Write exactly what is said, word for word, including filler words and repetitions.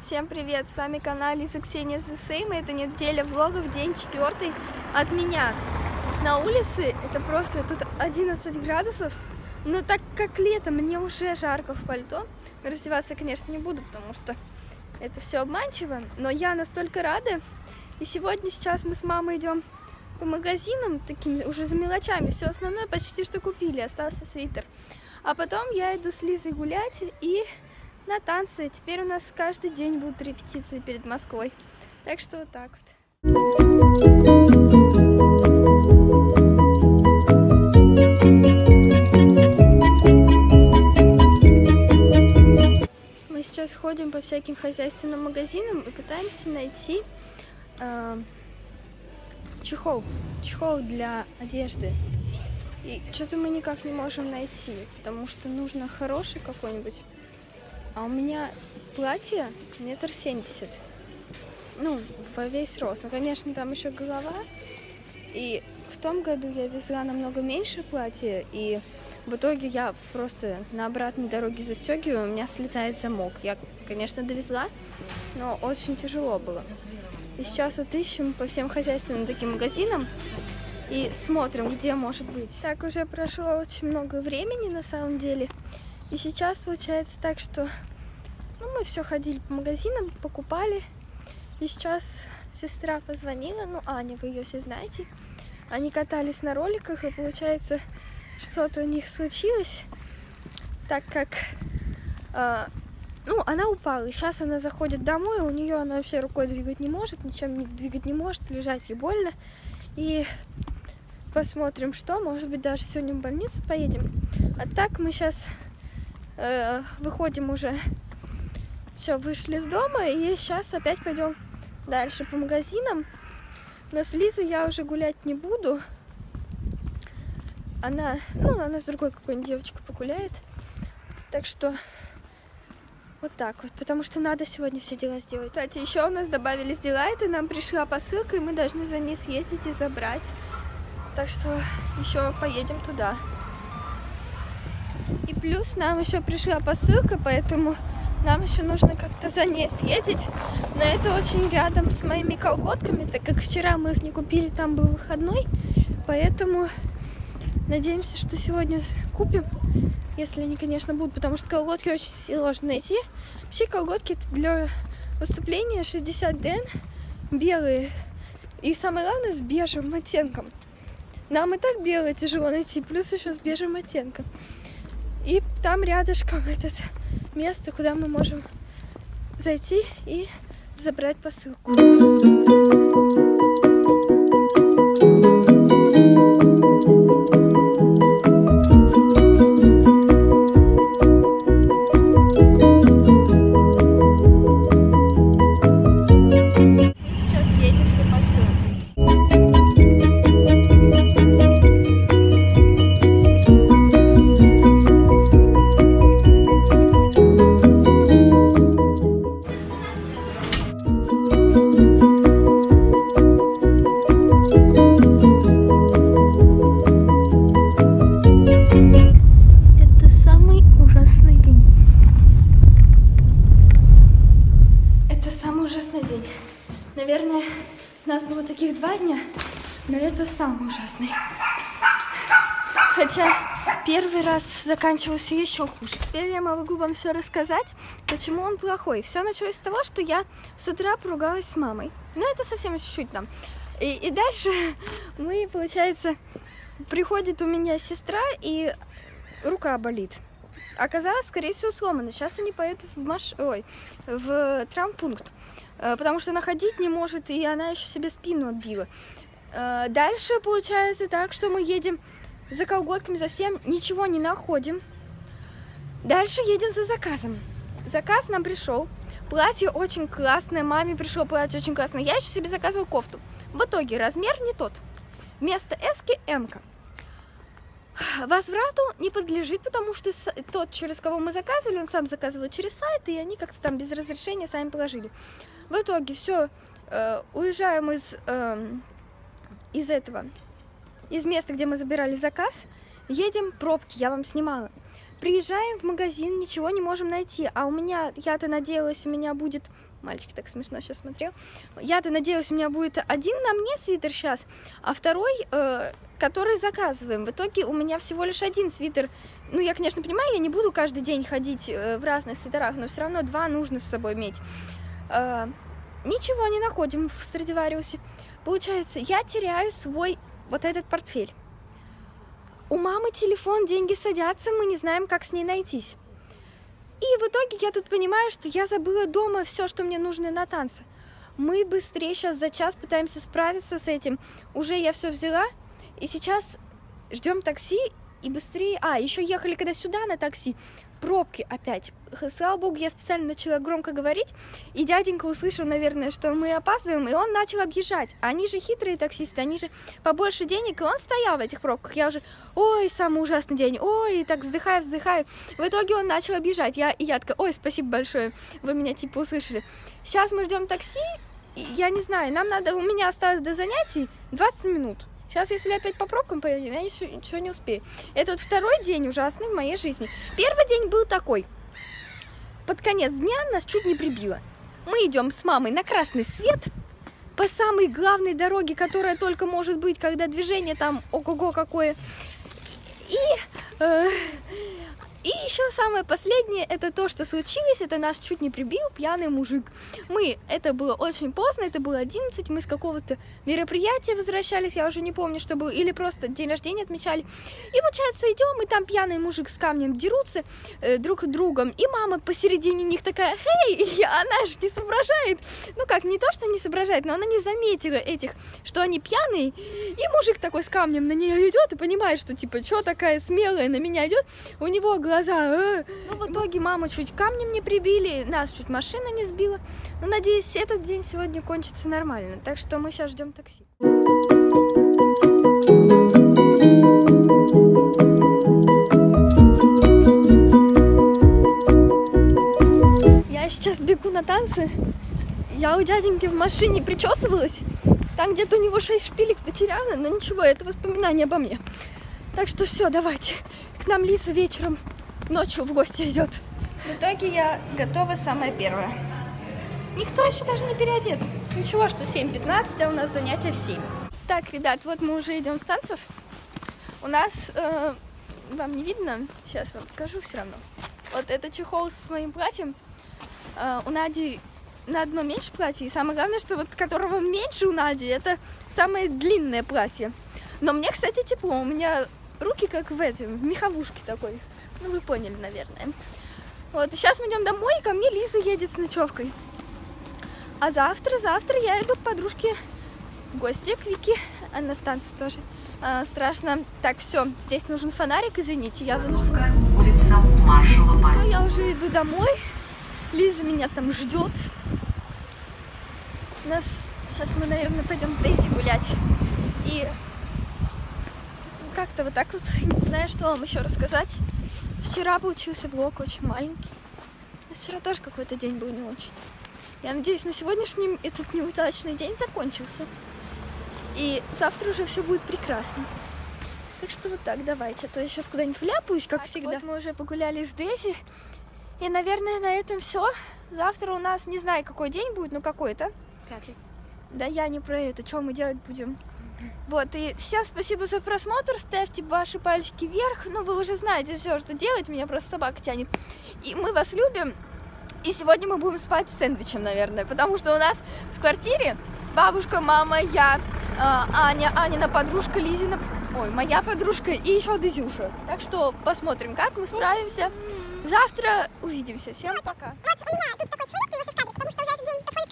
Всем привет! С вами канал Лиза Ксения Зесейма. Это неделя влогов, день четвертый от меня. На улице это просто тут одиннадцать градусов, но так как лето, мне уже жарко в пальто. Раздеваться, конечно, не буду, потому что это все обманчиво, но я настолько рада. И сегодня, сейчас мы с мамой идем по магазинам, такими уже за мелочами. Все основное почти что купили, остался свитер. А потом я иду с Лизой гулять и на танцы. Теперь у нас каждый день будут репетиции перед Москвой. Так что вот так вот. Мы сейчас ходим по всяким хозяйственным магазинам и пытаемся найти э, чехол. Чехол для одежды. И что-то мы никак не можем найти, потому что нужно хороший какой-нибудь. А у меня платье метр семьдесят, ну, во весь рост. Ну, конечно, там еще голова. И в том году я везла намного меньше платья, и в итоге я просто на обратной дороге застегиваю, у меня слетает замок. Я, конечно, довезла, но очень тяжело было. И сейчас вот ищем по всем хозяйственным таким магазинам и смотрим, где может быть. Так уже прошло очень много времени на самом деле. И сейчас получается так, что ну, мы все ходили по магазинам, покупали. И сейчас сестра позвонила, ну, Аня, вы ее все знаете. Они катались на роликах, и получается, что-то у них случилось, так как, э, ну, она упала. И сейчас она заходит домой, у нее она вообще рукой двигать не может, ничем не двигать не может, лежать ей больно. И посмотрим, что, может быть, даже сегодня в больницу поедем. А так мы сейчас э, выходим уже, все, вышли из дома, и сейчас опять пойдем дальше по магазинам. Но с Лизой я уже гулять не буду. Она, ну, она с другой какой-нибудь девочкой погуляет. Так что вот так вот, потому что надо сегодня все дела сделать. Кстати, еще у нас добавились дела, это нам пришла посылка, и мы должны за ней съездить и забрать. Так что еще поедем туда. И плюс нам еще пришла посылка, поэтому нам еще нужно как-то за ней съездить. Но это очень рядом с моими колготками, так как вчера мы их не купили, там был выходной. Поэтому надеемся, что сегодня купим, если они, конечно, будут, потому что колготки очень сложно найти. Вообще колготки это для выступления шестьдесят дэн, белые. И самое главное, с бежевым оттенком. Нам и так белое тяжело найти, плюс еще с бежевым оттенком. И там рядышком это место, куда мы можем зайти и забрать посылку. Сейчас едем за посылкой. Наверное, у нас было таких два дня, но это самый ужасный. Хотя первый раз заканчивался еще хуже. Теперь я могу вам все рассказать, почему он плохой. Все началось с того, что я с утра поругалась с мамой. Ну, это совсем чуть-чуть там. И, и дальше мы, получается, приходит у меня сестра, и рука болит. Оказалось, скорее всего, сломана. Сейчас они поедут в, маш... Ой, в травмпункт, потому что она ходить не может, и она еще себе спину отбила. Дальше получается так, что мы едем за колготками, за всем, ничего не находим. Дальше едем за заказом. Заказ нам пришел. Платье очень классное, маме пришло платье очень классное. Я еще себе заказывала кофту. В итоге размер не тот. Вместо эски эмка. Возврату не подлежит, потому что тот, через кого мы заказывали, он сам заказывал через сайт, и они как-то там без разрешения сами положили. В итоге все, э, уезжаем из, э, из этого, из места, где мы забирали заказ, едем, пробки, я вам снимала. приезжаем в магазин, ничего не можем найти, а у меня, я-то надеялась, у меня будет, мальчик так смешно сейчас смотрел, я-то надеялась, у меня будет один на мне свитер сейчас, а второй, э, который заказываем. В итоге у меня всего лишь один свитер. Ну, я, конечно, понимаю, я не буду каждый день ходить э, в разных свитерах, но все равно два нужно с собой иметь. Э, ничего не находим в Страдивариусе. Получается, я теряю свой вот этот портфель. У мамы телефон, деньги садятся, мы не знаем, как с ней найтись. И в итоге я тут понимаю, что я забыла дома все, что мне нужно на танцы. Мы быстрее сейчас за час пытаемся справиться с этим. Уже я все взяла, и сейчас ждем такси и быстрее... А, еще ехали когда сюда на такси, пробки опять. Слава богу, я специально начала громко говорить, и дяденька услышал, наверное, что мы опаздываем, и он начал объезжать. Они же хитрые таксисты, они же побольше денег, и он стоял в этих пробках. Я уже, ой, самый ужасный день, ой, и так вздыхаю, вздыхаю. В итоге он начал объезжать. Я, и я такая, ой, спасибо большое, вы меня типа услышали. Сейчас мы ждем такси, и я не знаю, нам надо, у меня осталось до занятий двадцать минут. Сейчас, если опять по пробкам поедем, я ничего, ничего не успею. Это вот второй день ужасный в моей жизни. Первый день был такой. Под конец дня нас чуть не прибило. Мы идем с мамой на красный свет по самой главной дороге, которая только может быть, когда движение там ого-го какое. И, э, и еще самое последнее, это то, что случилось, это нас чуть не прибил пьяный мужик. Мы, это было очень поздно, это было одиннадцать, мы с какого-то мероприятия возвращались, я уже не помню, что было, или просто день рождения отмечали. И получается, идем, и там пьяный мужик с камнем дерутся э, друг с другом, и мама посередине них такая, хей, и она же не соображает. Ну как, не то, что не соображает, но она не заметила этих, что они пьяные, и мужик такой с камнем на нее идет и понимает, что типа, что такая смелая на меня идет, у него глаза. А! Ну, в итоге маму чуть камнем не прибили, нас чуть машина не сбила. Но, надеюсь, этот день сегодня кончится нормально. Так что мы сейчас ждем такси. Я сейчас бегу на танцы. Я у дяденьки в машине причесывалась. Там где-то у него шесть шпилек потеряла, но ничего, это воспоминание обо мне. Так что все, давайте. К нам Лиза вечером, ночью в гости идет. В итоге я готова самая первая. Никто еще даже не переодет. Ничего, что семь пятнадцать, а у нас занятия в семь. Так, ребят, вот мы уже идем с танцев. У нас, э, вам не видно, сейчас вам покажу все равно. Вот это чехол с моим платьем. Э, у Нади на одно меньше платье. И самое главное, что вот которого меньше у Нади, это самое длинное платье. Но мне, кстати, тепло. У меня руки как в этом, в меховушке такой. Ну, вы поняли, наверное. Вот, сейчас мы идем домой, и ко мне Лиза едет с ночевкой. А завтра, завтра я иду к подружке в гости, к Вике. Она на станцию тоже. А, страшно. Так, все, здесь нужен фонарик, извините, я вынуждена. Все, я уже иду домой. Лиза меня там ждет. У нас сейчас мы, наверное, пойдем к Дейзи гулять. И как-то вот так вот, не знаю, что вам еще рассказать. Вчера получился влог очень маленький. Вчера тоже какой-то день был не очень. Я надеюсь, на сегодняшнем этот неудачный день закончился. И завтра уже все будет прекрасно. Так что вот так, давайте. А то я сейчас куда-нибудь вляпаюсь, как так, всегда. Вот мы уже погуляли с Дейзи. И, наверное, на этом все. Завтра у нас, не знаю, какой день будет, но какой-то. Пятый. Да я не про это. Что мы делать будем? Вот, и всем спасибо за просмотр, ставьте ваши пальчики вверх, ну вы уже знаете все, что делать, меня просто собака тянет, и мы вас любим, и сегодня мы будем спать с сэндвичем, наверное, потому что у нас в квартире бабушка, мама, я, Аня, Анина подружка, Лизина, ой, моя подружка и еще Дезюша, так что посмотрим, как мы справимся, завтра увидимся, всем пока. Вот у меня тут такой человек появился в кадре, потому что уже этот день подходит